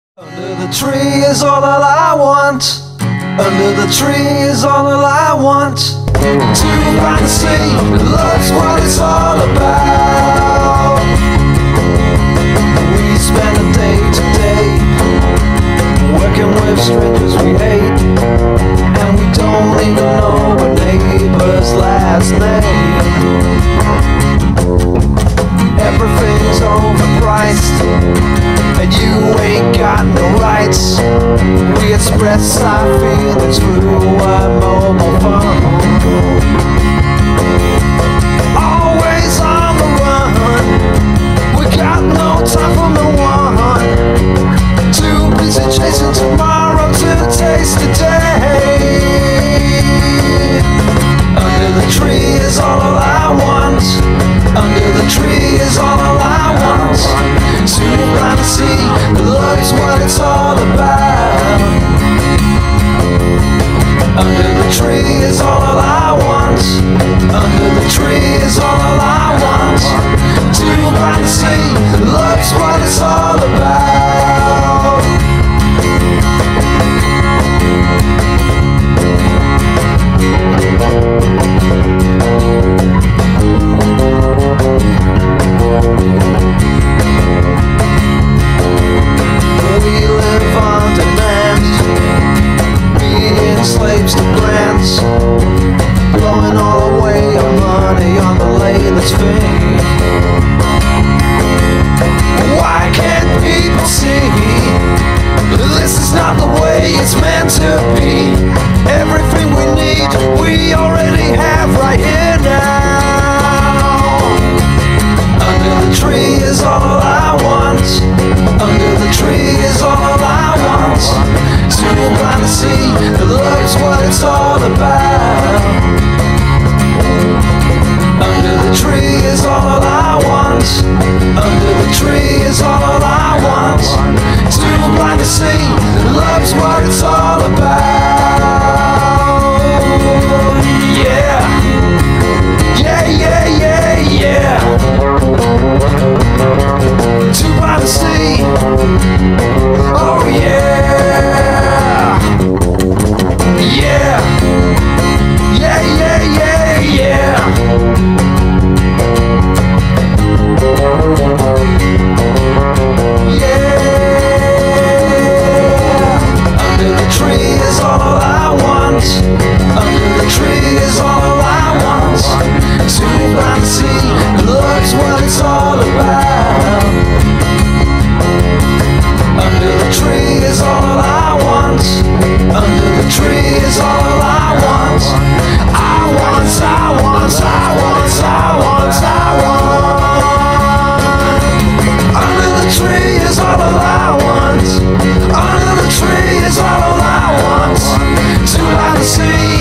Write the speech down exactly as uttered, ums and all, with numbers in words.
Under the tree is all that I want. Under the tree is all that I want. To find the sea, love's what it's all about. We spend a day to day working with strangers we hate, and we don't even know our neighbor's last name. Everything's overpriced, and you ain't got no rights. We express our feelings through our mobile phone. Always on the run, we got no time for no one. Too busy chasing tomorrow to taste the day. Under the tree is all I want. Under the tree is all I want. To find the sea, love's what it's all about. Under the tree is all I want. Under the tree is all I want. To find the sea, love's what it's all about. We live on demand, being slaves to brands, blowing all away our money on the latest thing. Why can't people see this is not the way it's meant to be? Everything we need, we already have right here now. Under the tree is all I want. Under the tree is all I want. To find the sea, love's what it's all about. Under the tree is all I want. Under the tree is all I want. To find the sea, love's what it's all about. Yeah, yeah, yeah, yeah, yeah. To find the sea, oh yeah, yeah, yeah, yeah, yeah, yeah. Yeah. Under the tree is all I want. Under the tree is all I want. To find the sea, love's what it's all about. Under the tree is all I want. Under the tree is all I want. I want, I want, I want, I want, I want. Under the tree is all I want. Under the tree is all I want. To find the sea.